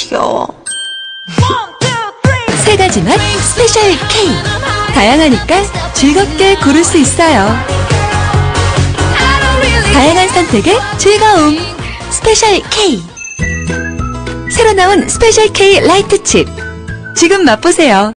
귀여워. 세 가지 맛 스페셜 K. 다양하니까 즐겁게 고를 수 있어요. 다양한 선택의 즐거움. 스페셜 K. 새로 나온 스페셜 K 라이트 칩. 지금 맛보세요.